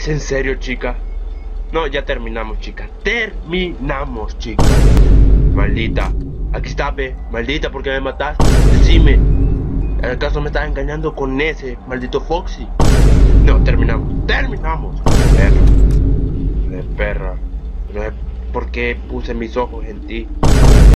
¿Es en serio, chica? No, ya terminamos, chica. Terminamos, chica. Maldita. Aquí está, ve. Maldita, ¿por qué me mataste? Decime. ¿Acaso me estás engañando con ese maldito Foxy? No, terminamos. ¡Terminamos! Perra. De perra. No sé por qué puse mis ojos en ti.